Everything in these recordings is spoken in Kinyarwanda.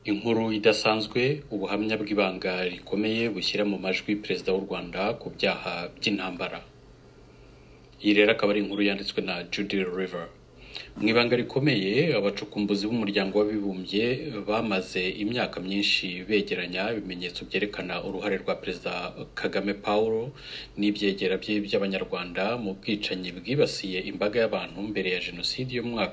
Inkuru idasanzwe ubuhamya bw'ibanga rikomeye bushyira mu majwi Perezida w'u Rwanda ku byaha by'intambara. Iyi rero akaba ari inkuru yanditswe na Judy River. Mu ibanga rikomeye abacukumbuzi b'umuryango w'abibumbye bamaze imyaka myinshi begeranya ibimenyetso byerekana uruhare rwa Perezida Kagame Paul n'ibyegera bye by'abanyarwanda mu bwicanyi bwibasiye imbaga y'abantu mbere ya Jenoside yo mu mwaka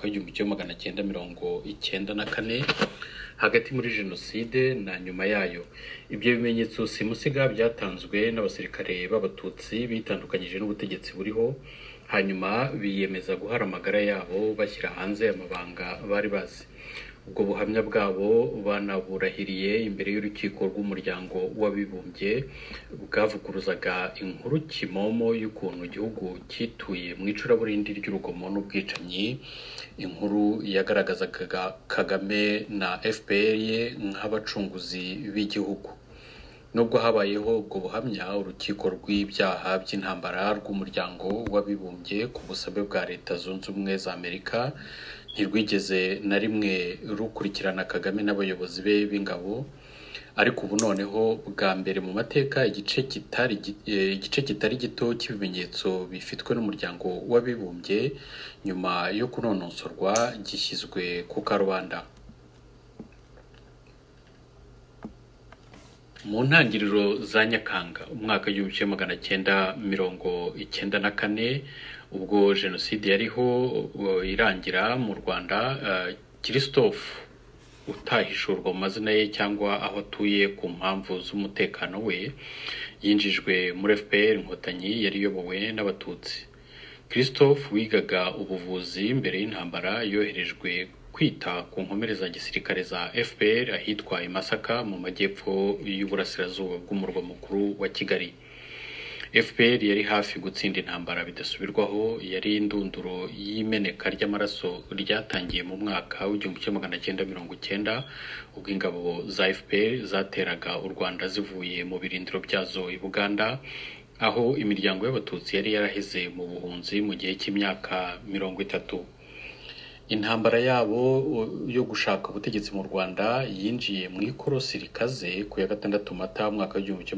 w'1994 hagati muri Jenoside na nyuma yayo. Ibyo bimenyetso simusiga byatanzwe n'abasirikare b'abatutsi bitandukanyije n'ubutegetsi buriho, hanyuma biyemeza guhara amagara yabo bashyira hanze amabanga bari bazi. Ubwo buhamya bwabo banaburahiriye imbere y'urukiko rw'umuryango w'abibumbye bwavuguruzaga inkuru kimomo y'ukuntu igihugu cyituye mu icuraburindi ry'urugomo n'ubwicanyi. Inkuru yagaragazaga Kagame na FPR ye nk'abacunguzi b'igihugu. Nubwo habayeho ubwo buhamya, urukiko rw'ibyaha by'intambara rw'umuryango w'abibumbye ku busabe bwa Leta Zunze Ubumwe za Amerika ntirwigeze na rimwe rukurikirana Kagame n'abayobozi be b'ingabo. Ariko ubu noneho bwa mbere mu mateka igice kitari gito cy'ibimenyetso bifitwe n'umuryango w'abibumbye nyuma yo kunonosorwa gishyizwe ku karubanda. Mu ntangiriro za Nyakanga umwaka w'1994 ubwo Jenoside yariho irangira mu Rwanda, Christophe utahishurwa mu mazina ye cyangwa aho atuye ku mpamvu z'umutekano we yinjijwe muri FPR Inkotanyi yari iyobowe n'abatutsi. Christophe wigaga ubuvuzi mbere y'intambara yoherejwe kwita ku nkomere za gisirikare za FPR ahitwa i Masaka mu majyepfo y'uburasirazuba bw'umurwa mukuru wa Kigali. FPR yari hafi gutsinda intambara bidasubirwaho, yari indunduro y'imeneka ry'amaraso ryatangiye mu mwaka w'1990 ubwo ingabo za FPR zateraga u Rwanda zivuye mu birindiro byazo i Buganda, aho imiryango y'abatutsi yari yaraheze mu buhunzi mu gihe cy'imyaka 30. Intambara yabo yo gushaka ubutegetsi mu Rwanda yinjiye mu ikorosi rikaze ku ya 6 Mata mwaka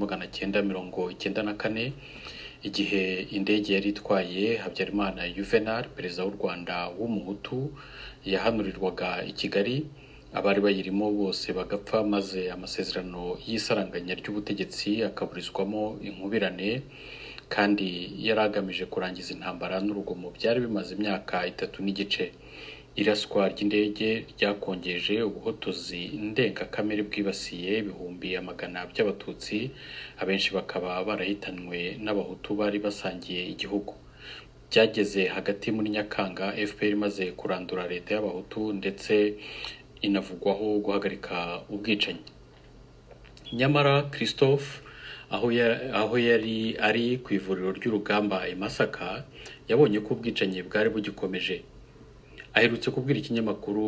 w'1994 igihe indege yari itwaye Habyarimana Juvenal, perezida w'u Rwanda w'umuhutu, yahanurirwaga i Kigali. Abari bayirimo bose bagapfa maze amasezerano y'isaranganya ry'ubutegetsi akaburizwamo inkubirane, kandi yaragamije kurangiza intambara n'urugomo byari bimaze imyaka 3 n'igice. Iraswa ry'indege ryakongeje ubuhotozi ndengakamere bwibasiye ibihumbi amagana by'abatutsi, abenshi bakaba barahitanwe n'abahutu bari basangiye igihugu. Byageze hagati muri Nyakanga FPR imaze kurandura leta y'abahutu ndetse inavugwaho guhagarika ubwicanyi. Nyamara Christophe aho yari ari ku ivuriro ry'urugamba i Masaka yabonye ko ubwicanyi bwari bugikomeje. Aherutse kubwira ikinyamakuru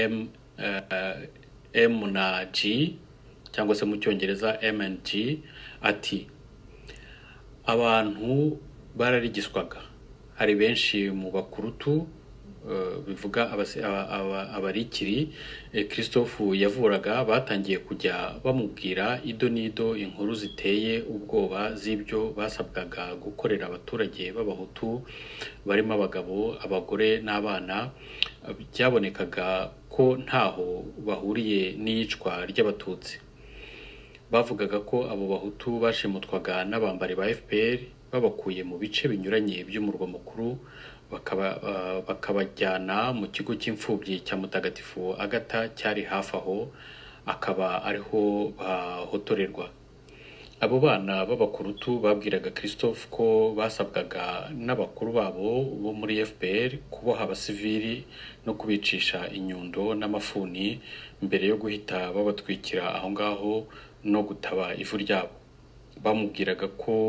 M&G cyangwa se mu cyongereza M&G ati, abantu bararigiswaga. Hari benshi mu bakurutu bivuga abarikiri Christophe yavuraga batangiye kujya bamubwira ido nido inkuru ziteye ubwoba z'ibyo basabwaga gukorera abaturage b'abahutu barimo abagabo, abagore n'abana. Byabonekaga ko ntaho bahuriye n'iyicwa ry'abatutsi. Bavugaga ko abo bahutu bashimutwaga n'abambari ba FPR babakuye mu bice binyuranye by'umurwa mukuru bakabajyana mu kigo cy'imfubyi cya Mutagatifu Agata cyari hafi aho, akaba ariho bahotorerwa. Abo bana b'abakurutu babwiraga Christophe ko basabwaga n'abakuru babo bo muri FPR kuboha abasivili no kubicisha inyundo n'amafuni mbere yo guhita babatwikira aho ngaho no gutaba ivu ryabo. Bamubwiraga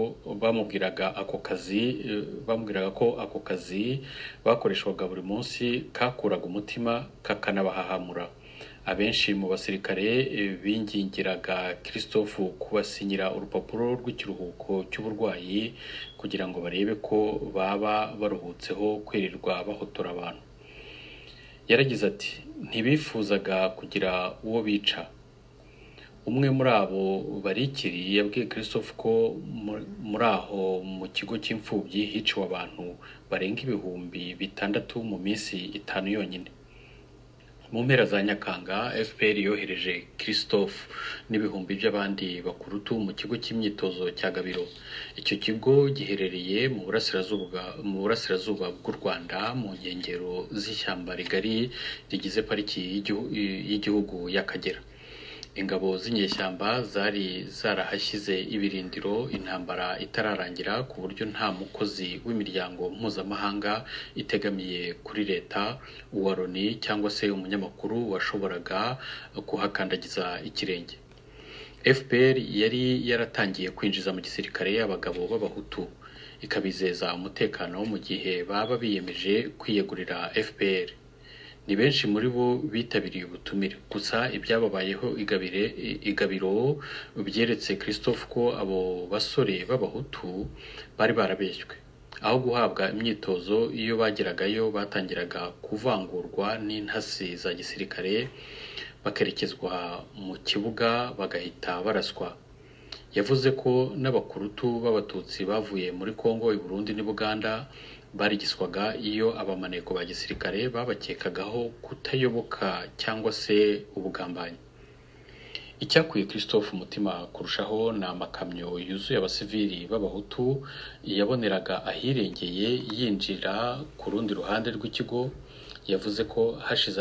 ko ako kazi bakoreshwaga buri munsi kakuraga umutima kakanabahahamura. Abenshi mu basirikare bingingiraga Christophe kubasinyira urupapuro rw'ikiruhuko cy'uburwayi kugira ngo barebe ko baba baruhutseho kwirirwa bahotora abantu. Yaragize ati, ntibifuzaga kugira uwo bica, umwe muri abo barikiri yabwiye Christophe ko muri aho mu kigo cy'imfubyi hiciwe abantu barenga 6,000 mu minsi 5 yonyine. Mu mpera za Nyakanga, FPR yohereje Christophe n'ibihumbi by'abandi bakurutu mu kigo cy'imyitozo cya Gabiro. Icyo kigo giherereye mu burasirazuba bw'u Rwanda mu nkengero z'ishyamba rigari rigize pariki y'igihugu y'Akagera. Ingabo z'inyeshyamba zari zarahashyize ibirindiro intambara itararangira, ku buryo nta mukozi w'imiryango mpuzamahanga itegamiye kuri leta, uwa Loni cyangwa se umunyamakuru washoboraga kuhakandagiza ikirenge. FPR yari yaratangiye kwinjiza mu gisirikare abagabo b'abahutu, ikabizeza umutekano mu gihe baba biyemeje kwiyegurira FPR. Ni benshi muri bo bitabiriye ubutumire, gusa ibyababayeho igabiro byeretse Christophe ko abo basore b'abahutu bari barabeshywe. Aho guhabwa imyitozo, iyo bageragayo batangiraga kuvangurwa n'intasi za gisirikare, bakerekezwa mu kibuga bagahita baraswa. Yavuze ko n'abakurutu b'abatutsi bavuye muri Kongo, i Burundi n'i Buganda barigiswaga iyo abamaneko ba gisirikare babakekagaho kutayoboka cyangwa se ubugambanyi. Icyakuye Christophe umutima kurushaho ni amakamyo yuzuye abasivili b'abahutu yaboneraga ahirengeye yinjira ku rundi ruhande rw'ikigo. Yavuze ko hashize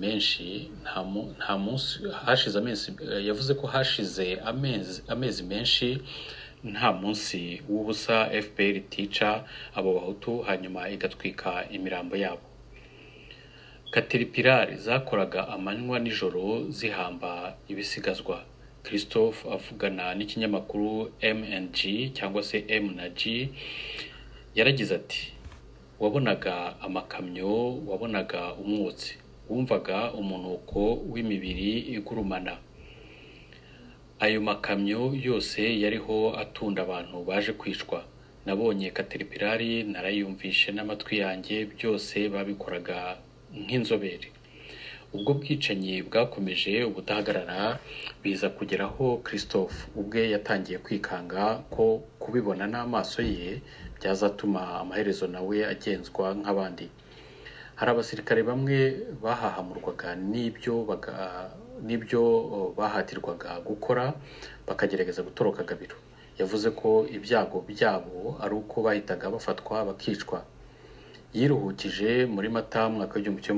amezi menshi nta munsi w'ubusa FPR itica abo bahutu hanyuma igatwika imirambo yabo. Caterpillar zakoraga amanywa nijoro zihamba ibisigazwa. Christophe avugana n'ikinyamakuru M&G cyangwa se M&G yaragize ati, wabonaga amakamyo, wabonaga umwotsi, wumvaga umunuko w'imibiri igurumana. Ayo makamyo yose yariho atunda abantu baje kwicwa. Nabonye Caterpillar, narayumvishe n'amatwi yanjye, byose babikoraga nk'inzobere. Ubwo bwicanyi bwakomeje ubudahagarara, biza kugeraho Christophe ubwe yatangiye kwikanga ko kubibona n'amaso ye byazatuma amaherezo nawe agenzwa nk'abandi. Hari abasirikare bamwe bahahamurwaga n'ibyo bahatirwaga gukora, bakagerageza gutoroka Gabiro. Yavuze ko ibyago byabo ari uko bahitaga bafatwa bakicwa. Yiruhukije muri Mata mwaka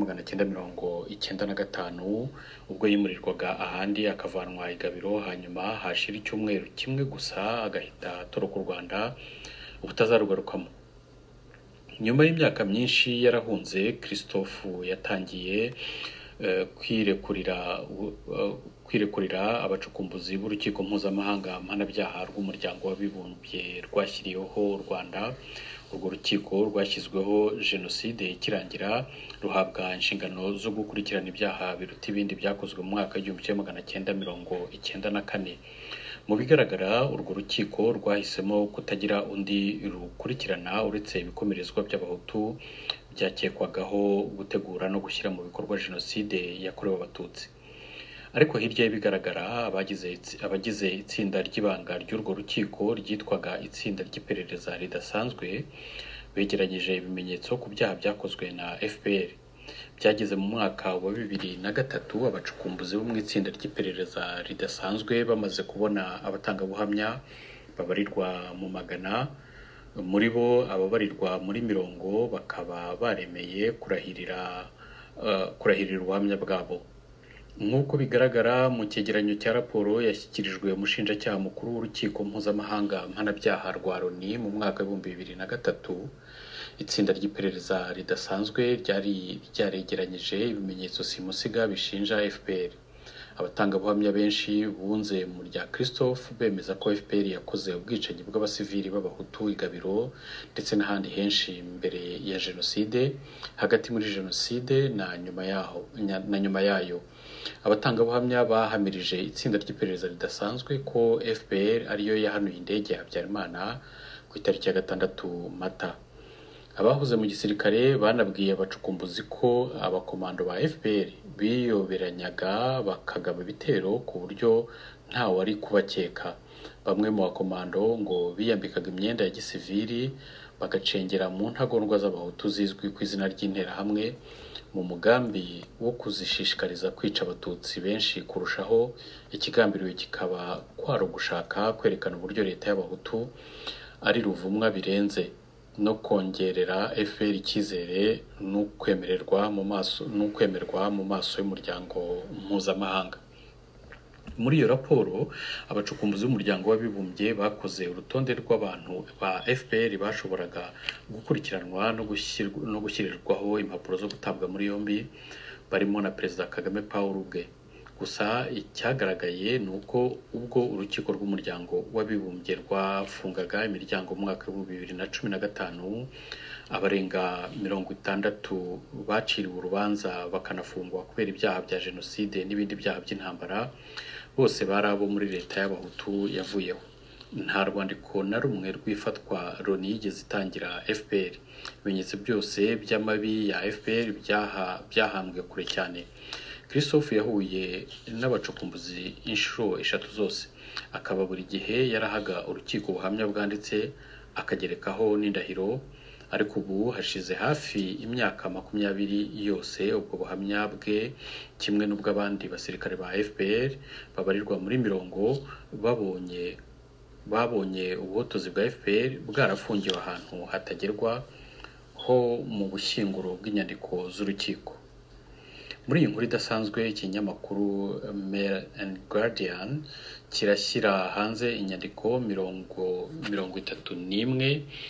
w'1995 ubwo yimurirwaga ahandi akavanwa i Gabiro, hanyuma hashira icyumweru kimwe gusa agahita atoroka u Rwanda ubutazarugarukamo. Nyuma y'imyaka myinshi yarahunze, Christophe yatangiye kwirekurira abacukumbuzi b'urukiko mpuzamahanga mpanabyaha rw'umuryango w'abibumbye rwashyiriyeho u Rwanda. Urwo rukiko rwashyizweho jenoside ikirangira, ruhabwa inshingano zo gukurikirana ibyaha biruta ibindi byakozwe mu mwaka w'1994. Mu bigaragara, urwo rukiko rwahisemo kutagira undi rukurikirana uretse ibikomerezwa by'abahutu byakekwagaho gutegura no gushyira mu bikorwa jenoside yakorewe abatutsi. Ariko hirya y'ibigaragara, abagize itsinda ry'ibanga ry'urwo rukiko ryitwaga itsinda ry'iperereza ridasanzwe begeranyije ibimenyetso ku byaha byakozwe na FPR. Byageze mu mwaka wa 2003 abacukumbuzi bo mu itsinda ry'iperereza ridasanzwe bamaze kubona abatangabuhamya babarirwa mu magana, muri bo ababarirwa muri 70 bakaba baremeye kurahirira ubuhamya bwabo. Nk'uko bigaragara mu cyegeranyo cya raporo yashyikirijwe umushinjacyaha mukuru w'urukiko mpuzamahanga mpanabyaha rwa Loni mu mwaka wa 2003, itsinda ry'iperereza ridasanzwe ryari ryaregeranyije ibimenyetso simusiga bishinja FPR. Abatangabuhamya benshi bunze mu rya Christophe bemeza ko FPR yakoze ubwicanyi bw'abasivili b'abahutu i Gabiro ndetse n'ahandi henshi mbere ya jenoside, hagati muri jenoside na nyuma yayo. Abatangabuhamya bahamirije itsinda ry'iperereza ridasanzwe ko FPR ariyo yahanuye indege ya Habyarimana ku itariki ya 6 Mata. Abahoze mu gisirikare banabwiye abacukumbuzi ko abakomando ba FPR biyoberanyaga bakagaba ibitero ku buryo nta wari kubakeka. Bamwe mu bakomando ngo biyambikaga imyenda ya gisivili bagacengera mu ntagondwa z'abahutu zizwi ku izina ry'interahamwe mu mugambi wo kuzishishikariza kwica abatutsi benshi kurushaho. Ikigambiriwe kikaba kwari ugushaka kwerekana uburyo leta y'abahutu ari ruvumwa birenze no kongerera FPR icyizere n'ukwemerwa mu maso y'umuryango mpuzamahanga. Muri iyo raporo abacukumbuzi b'umuryango w'abibumbye bakoze urutonde rw'abantu ba FPR bashoboraga gukurikiranwa no gushyirirwaho impapuro zo gutabwa muri yombi, barimo na Perezida Kagame Paul ubwe. Gusa icyagaragaye ni uko ubwo urukiko rw'umuryango w'abibumbye rwafungaga imiryango mu mwaka wa 2015, abarenga 60 baciriwe urubanza bakanafungwa kubera ibyaha bya jenoside n'ibindi byaha by'intambara, bose bari abo muri leta y'abahutu yavuyeho. Nta rwandiko na rumwe rw'ifatwa Loni yigeze itangira FPR. Ibimenyetso byose by'amabi ya FPR byahambwe kure cyane. Christophe yahuye n'abacukumbuzi inshuro 3 zose, akaba buri gihe yarahaga urukiko ubuhamya bwanditse akagerekaho n'indahiro, ariko ubu hashize hafi imyaka 20 yose ubwo buhamya bwe kimwe n'ubw'abandi basirikare ba FPR babarirwa muri mirongo babonye ubuhotozi bwa FPR bwarafungiwe ahantu hatagerwa ho mu bushyinguro bw'inyandiko z'urukiko. Muri iyi nkuru idasanzwe ikinyamakuru Mail and Guardian kirashyira hanze inyandiko 31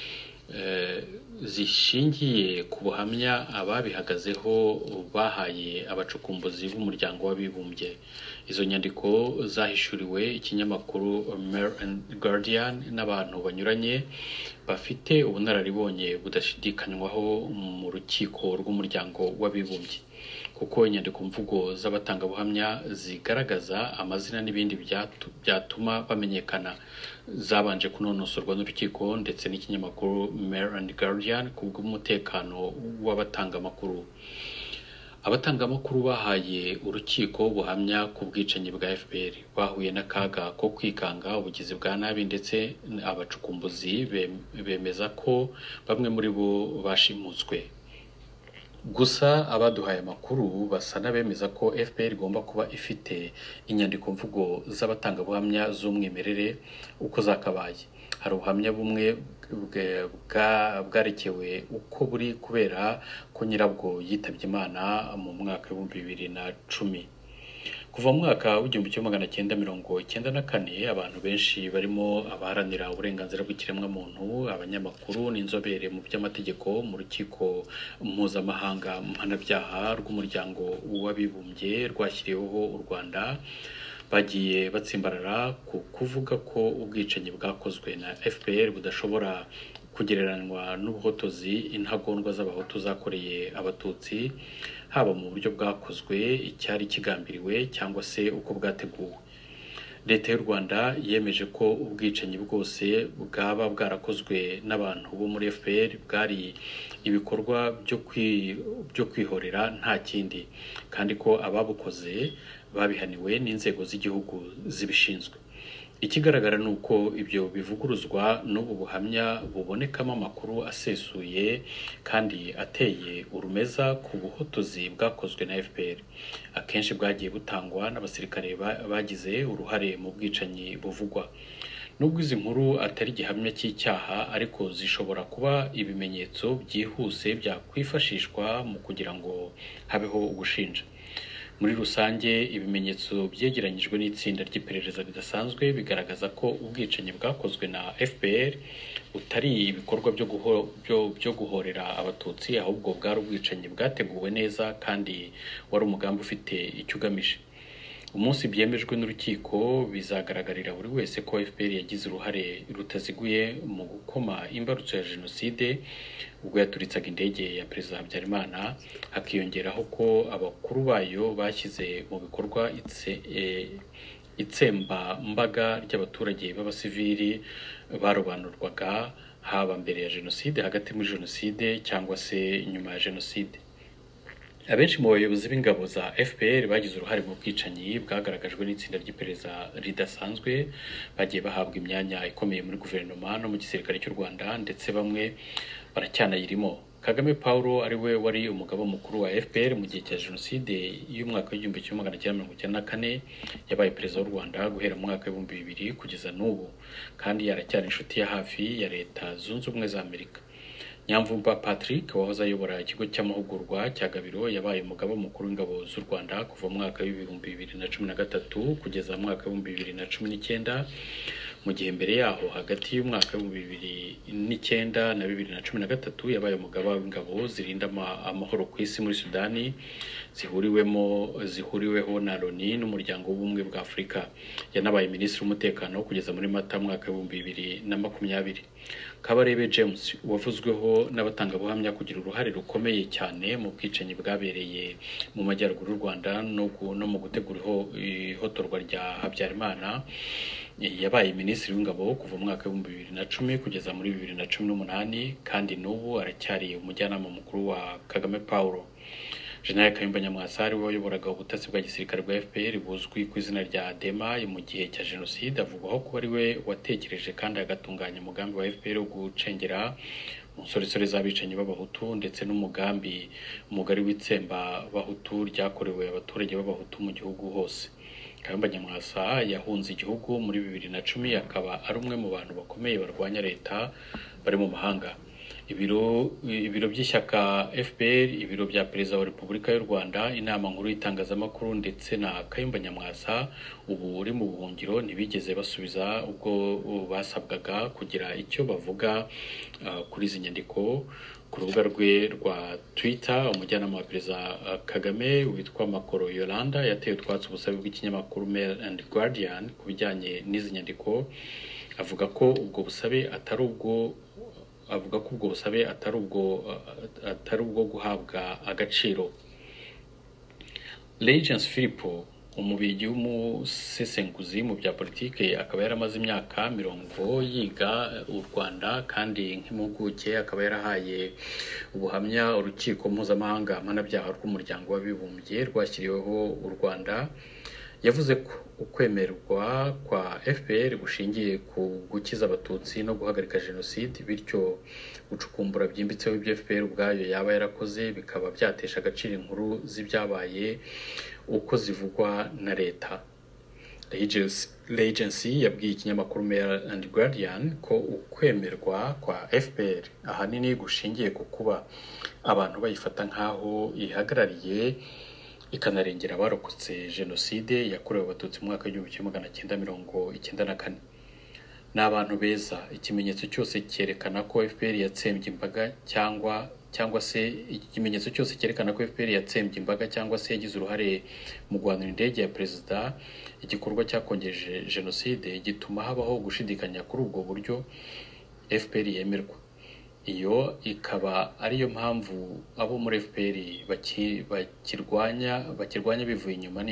zishingiye ku buhamya ababihagazeho bahaye abacukumbuzi b'umuryango w'abibumbye. Izo nyandiko zahishuriwe ikinyamakuru Mail and Guardian n'abantu banyuranye bafite ubunararibonye budashidikanywaho mu rukiko rw'umuryango w'abibumbye, kuko inyandiko mvugo z'abatangabuhamya zigaragaza amazina n'ibindi byatuma bamenyekana zabanje kunonosorwa n'urukiko ndetse n'ikinyamakuru Mail and Guardian kubw'umutekano w'abatangamakuru. Abatangamakuru bahaye urukiko buhamya ku bwicanyi bwa FPR bahuye n'akaga ko kwikanga ubugizi bwa nabi, ndetse abacukumbuzi bemeza ko bamwe muri bo bashimuswe. Gusa abaduhaye amakuru basa n'abemeza ko FPR igomba kuba ifite inyandiko mvugo z'abatangabuhamya z'umwimerere uko zakabaye. Hari ubuhamya bumwe bwarekewe uko buri kubera ko nyirabwo yitabye Imana mu mwaka wa 2010. Kuva mu mwaka wa 1994 abantu benshi barimo abaharanira uburenganzira bw'ikiremwamuntu, abanyamakuru n'inzobere mu by'amategeko mu rukiko mpuzamahanga mpanabyaha rw'umuryango w'abibumbye rwashyiriweho u Rwanda bagiye batsimbarara ku kuvuga ko ubwicanyi bwakozwe na FPR budashobora kugereranywa n'ubuhotozi intagondwa z'abahutu zakoreye abatutsi, haba mu buryo bwakozwe, icyari kigambiriwe cyangwa se uko bwateguwe. Leta y'u Rwanda yemeje ko ubwicanyi bwose bwaba bwarakozwe n'abantu bo muri FPR bwari ibikorwa byo kwihorera nta kindi, kandi ko ababukoze babihaniwe n'inzego z'igihugu zibishinzwe. Ikigaragara ni uko ibyo bivuguruzwa n'ubu buhamya bubonekamo amakuru asesuye kandi ateye urumeza ku buhotozi bwakozwe na FPR, akenshi bwagiye butangwa n'abasirikare bagize uruhare mu bwicanyi buvugwa. Nubwo izi nkuru atari gihamya cy'icyaha, ariko zishobora kuba ibimenyetso byihuse byakwifashishwa mu kugira ngo habeho ugushinja. Muri rusange, ibimenyetso byegeranyijwe n'itsinda ry'iperereza ridasanzwe bigaragaza ko ubwicanyi bwakozwe na FPR butari ibikorwa byo guhorera abatutsi, ahubwo bwari ubwicanyi bwateguwe neza kandi wari umugambi ufite icyo ugamije. Umunsi byemejwe n'urukiko bizagaragarira buri wese ko FPR yagize uruhare rutaziguye mu gukoma imbarutso ya jenoside ubwo yaturitsaga indege ya Perezida Habyarimana, hakiyongeraho ko abakuru bayo bashyize mu bikorwa itsemba mbaga ry'abaturage b'abasivili barobanurwaga haba mbere ya jenoside, hagati muri jenoside cyangwa se nyuma ya jenoside. Abenshi mu bayobozi b'ingabo za FPR bagize uruhare mu bwicanyi bwagaragajwe n'itsinda ry'iperereza ridasanzwe, bagiye bahabwa imyanya ikomeye muri guverinoma no mu gisirikare cy'u Rwanda, ndetse bamwe baracyanayirimo. Kagame Paul ari we wari umugaba mukuru wa FPR mu gihe cya jenoside y'umwaka w'igihumbi kimwe magana cyenda mirongo icyenda na kane, yabaye perezida w'u Rwanda guhera mu mwaka w'ibihumbi bibiri kugeza n'ubu, kandi yaracyari inshuti ya hafi ya Leta Zunze Ubumwe za Amerika. Nyamvumba Patrick wahoze ayobora ikigo cy'amahugurwa cya Gabiro yabaye umugaba mukuru w'ingabo z'u Rwanda kuva mu mwaka w'ibihumbi bibiri na cumi na gatatu kugeza mu mwaka w'ibihumbi bibiri na cumi n'icyenda. Mu gihe mbere yaho hagati y'umwaka w'ibihumbi bibiri n'icyenda na bibiri na cumi na gatatu yabaye umugaba w'ingabo zirinda amahoro ku isi muri Sudani, zihuriweho na Loni n'umuryango w'ubumwe bwa Afurika. Yanabaye minisitiri w'umutekano kugeza muri Mata mwaka w'ibihumbi bibiri na makumyabiri. Kabarebe James wavuzweho n'abatangabuhamya kugira uruhare rukomeye cyane mu bwicanyi bwabereye mu majyaruguru y'u Rwanda no mu gutegura ihotorwa rya Habyarimana, yabaye minisitiri w'ingabo kuva mu mwaka w'ibihumbi bibiri na cumi kugeza muri bibiri na cumi n'umunani, kandi n'ubu aracyari umujyanama mukuru wa Kagame Paul. General Kayumba Nyamwasa ari we wayoboraga ubutasi bwa gisirikare bwa FPR buzwi ku izina rya DEMA mu gihe cya jenoside, avugwaho kuba ari we watekereje kandi agatunganya umugambi wa FPR wo gucengera mu nsoresore z'abicanyi b'abahutu, ndetse n'umugambi mugari w'itsemba bahutu ryakorewe abaturage b'abahutu mu gihugu hose. Kayumba Nyamwasa yahunze igihugu muri bibiri na cumi, akaba ari umwe mu bantu bakomeye barwanya leta bari mu mahanga. Ibiro by'ishyaka FPR, ibiro bya perezida wa Repubulika y'u Rwanda, inama nkuru y'itangazamakuru ndetse na Kayumba Nyamwasa ubu uri mu buhungiro ntibigeze basubiza ubwo basabwaga kugira icyo bavuga kuri izi nyandiko. Ku rubuga rwe rwa Twitter, umujyanama wa perezida Kagame witwa Makoro Yolanda yateye utwatsi ubusabe bw'ikinyamakuru Mail and Guardian ku bijyanye n'izi nyandiko, avuga ko ubwo busabe atari ubwo guhabwa agaciro. Legence Philipo, umubigi w'umusesenguzi mu bya politike, akaba yaramaze imyaka 40 yiga u Rwanda, kandi nk'impuguke akaba yarahaye ubuhamya urukiko mpuzamahanga mpanabyaha rw'umuryango w'abibumbye rwashyiriweho u Rwanda. Yavuze ko ukwemerwa kwa FPR gushingiye ku gukiza abatutsi no guhagarika jenoside, bityo gucukumbura byimbitseho ibyo FPR ubwayo yaba yarakoze bikaba byatesha agaciro inkuru z'ibyabaye uko zivugwa na leta. L'Agency yabwiye ikinyamakuru Mail and Guardian ko ukwemerwa kwa FPR ahanini gushingiye ku kuba abantu bayifata nk'aho ihagarariye ikanarengera abarokotse jenoside yakorewe abatutsi mu mwaka w'igihumbi kimwe magana cyenda mirongo icyenda na kane. Ni abantu beza. Ikimenyetso cyose cyerekana ko FPR yatsembye imbaga cyangwa se ikimenyetso cyose cyerekana ko FPR yatsembye imbaga cyangwa se yagize uruhare mu guhanura indege ya perezida, igikorwa cyakongeje jenoside, gituma habaho gushidikanya kuri ubwo buryo FPR yemerwa. Iyo ikaba ariyo mpamvu abo muri FPR bakirwanya bivuye inyuma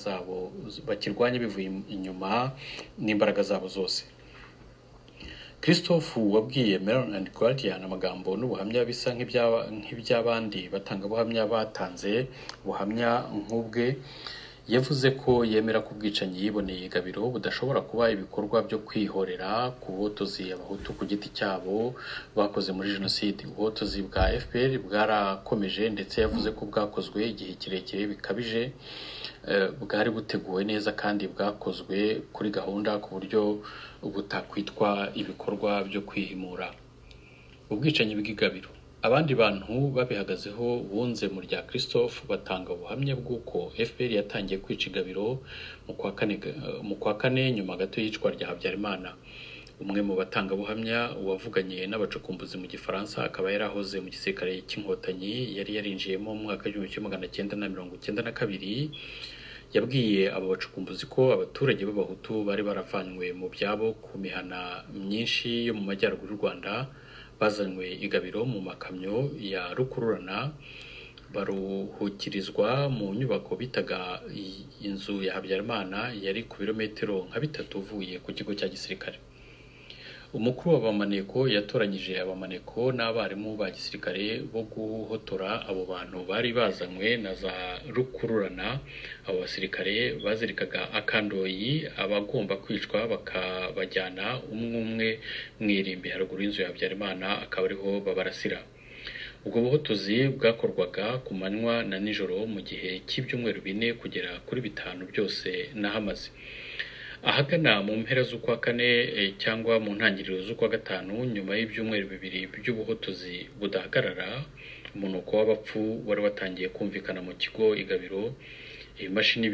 n'imbaraga zabo zose. Christophe wabwiye Mail and Guardian amagambo n'ubuhamya bisa nk'iby'abandi batangabuhamya batanze ubuhamya nk'ubwe. Yavuze ko yemera ko ubwicanyi yiboneye Gabiro budashobora kuba ibikorwa byo kwihorera ku buhotozi abahutu ku giti cyabo bakoze muri jenoside. Ubuhotozi bwa FPR bwarakomeje, ndetse yavuze ko bwakozwe igihe kirekire bikabije, bwari buteguwe neza kandi bwakozwe kuri gahunda ku buryo butakwitwa ibikorwa byo kwihimura. Ubwicanyi bw'Igabiro, abandi bantu babihagazeho bunze mu rya Christophe batanga ubuhamya bw'uko FPR yatangiye kwica Igabiro mu kwa kane nyuma gato y'icwa rya Habyarimana. Umwe mu batangabuhamya wavuganye n'abacukumbuzi mu Gifaransa akaba yarahoze mu gisirikare cy'inkotanyi, yari yarinjiyemo mu mwaka w'igihumbi kimwe magana cyenda na mirongo icyenda na kabiri, yabwiye abo bacukumbuzi ko abaturage b'abahutu bari baravanywe mu byabo ku mihana myinshi yo mu majyaruguru y'u Rwanda, bazanywe Igabiro mu makamyo ya rukururana, baruhukirizwa mu nyubako bitaga inzu ya Habyarimana yari ku birometero nka 3 uvuye ku kigo cya gisirikare. umukuru w'abamaneko yatoranyije abamaneko n'abarimu ba gisirikare bo guhotora abo bantu bari bazanywe na za rukururana. Abo basirikare bazirikaga akandoyi abagomba kwicwa bakabajyana umwe umwe mu irimbi haruguru y'inzu ya Habyarimana, akaba ariho babarasira. Ubwo buhotozi bwakorwaga ku manywa na nijoro mu gihe cy'ibyumweru 4 kugera kuri 5 byose nahamaze. Ahagana mu mpera z'ukwa 4 cyangwa mu ntangiriro z'ukwa 5, nyuma y'ibyumweru 2 by'ubuhotozi budahagarara, umunuko w'abapfu wari watangiye kumvikana mu kigo Igabiro. Imashini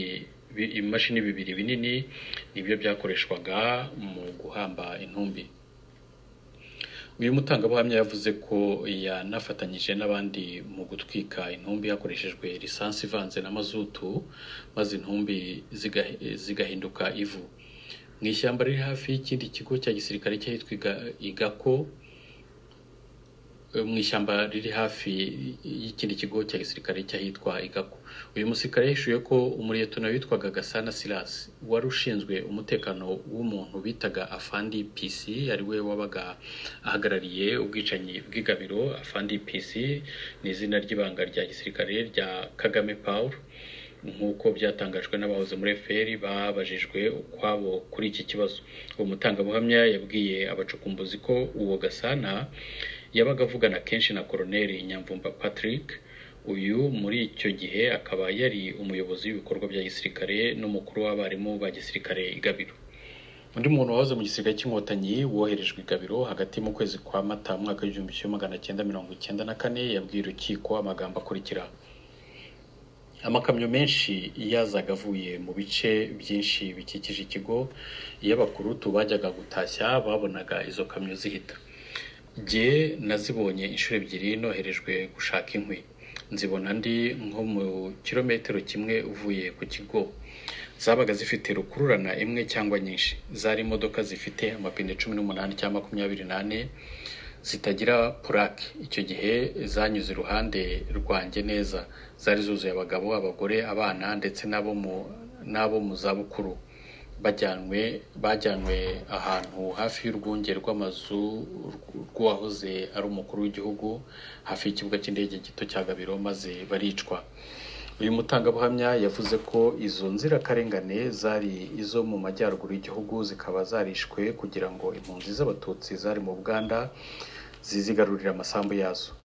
2 binini nibyo byakoreshwaga mu guhamba intumbi. Uyu mutangabuhamya yavuze ko yanafatanyije n'abandi mu gutwika intumbi hakoreshejwe lisansi ivanze na mazutu, maze intumbi zigahinduka ivu. Mu ishyamba riri hafi y'ikindi kigo cya gisirikare cyahitwa Igako, mu ishyamba riri hafi y'ikindi kigo cya gisirikare cyahitwa Igako. Uyu musirikare yishuye ko umuriyetona witwaga Gasana Silas wari ushinzwe umutekano w'umuntu bitaga Afandi PC ari we wabaga ahagarariye ubwicanyi bw'Igabiro. Afandi PC ni izina ry'ibanga rya gisirikare rya Kagame Paul, nk'uko byatangajwe n'abahoze muri FPR babajijwe ukwabo kuri iki kibazo. Uwo mutangabuhamya yabwiye abacukumbuzi ko uwo Gasana yabaga avugana kenshi na Koloneli Nyamvumba Patrick. Uyu muri icyo gihe akaba yari umuyobozi w'ibikorwa bya gisirikare n'umukuru w'abarimu ba gisirikare Igabiro. Undi muntu wahoze mu gisirikare cy'inkotanyi woherejwe Igabiro hagati mu kwezi kwa Mata mwaka w'1994 yabwiye urukiko amagambo akurikira: amakamyo menshi yazaga avuye mu bice byinshi bikikije ikigo. Iyo abakuru tubajyaga gutashya babonaga izo kamyo zihita. Jye nazibonye inshuro 2 noherejwe gushaka inkwi. Nzibona ndi nko mu kilometero 1 uvuye ku kigo. Zabaga zifite rukururana imwe cyangwa nyinshi. Zari imodoka zifite amapine 18 cyangwa 28 zitagira plaque. Icyo gihe zanyuze iruhande rwanjye neza. Zari zuzuye abagabo, abagore, abana ndetse nabo mu zabukuru. Bajyanwe ahantu hafi y'urwunge rw'amazu rw'uwahoze ari umukuru w'igihugu hafi y'ikibuga cy'indege gito cya Gabiro, maze baricwa. Uyu mutangabuhamya yavuze ko izo nzirakarengane zari izo mu majyaruguru y'igihugu, zikaba zarishwe kugira ngo impunzi z'abatutsi zari mu Buganda zizigarurira amasambu yazo.